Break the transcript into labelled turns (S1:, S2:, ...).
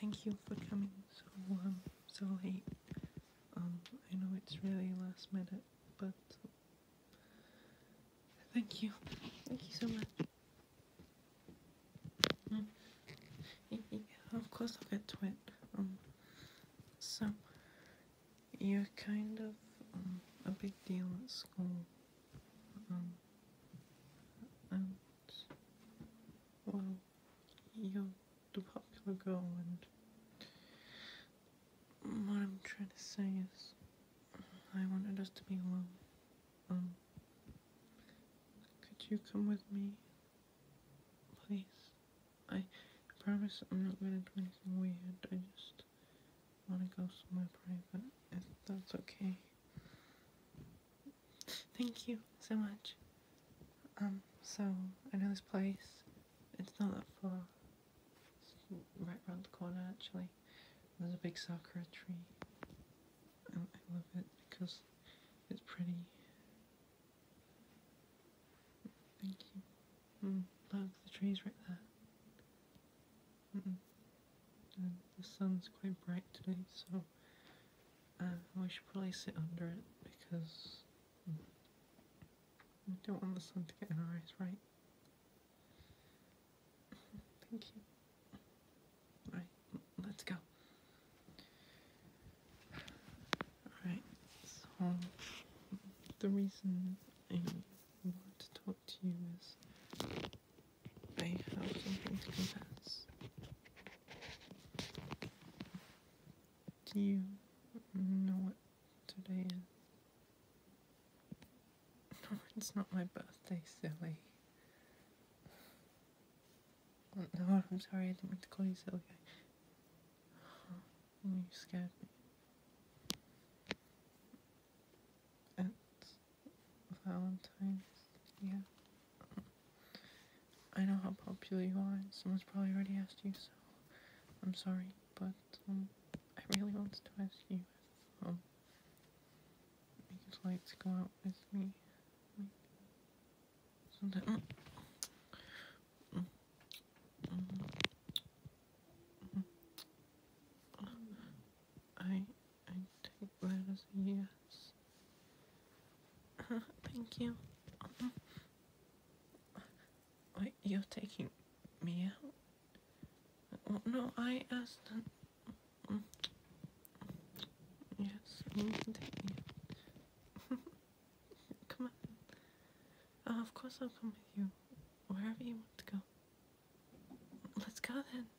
S1: thank you for coming so late. I know it's really last minute, but thank you. Thank you so much. Yeah, of course I'll get to it. So you're kind of a big deal at school. And well, you're the popular girl, and what I'm trying to say is, I wanted us to be alone. Could you come with me, please? I promise I'm not gonna do anything weird. I just wanna go somewhere private, if that's okay. Thank you so much. So I know this place. It's not that far. It's right around the corner, actually. There's a big sakura tree. And I love it because it's pretty. Thank you. Look, the tree's right there. And the sun's quite bright today, so we should probably sit under it because we don't want the sun to get in our eyes, right? Thank you. Right, let's go. Alright, so the reason I want to talk to you is I have something to confess. Do you know what today is? No, it's not my birthday, silly. Oh, no, I'm sorry, I didn't mean to call you silly. You scared me. It's Valentines, yeah. I know how popular you are, and someone's probably already asked you, so I'm sorry, but I really wanted to ask you if you'd like to go out with me. Sometime. I take that as a yes. Thank you. Wait, you're taking me out? Oh, no, I asked. Yes, you can take me out. Come on. Of course I'll come with you. Wherever you want to go. Let's go then.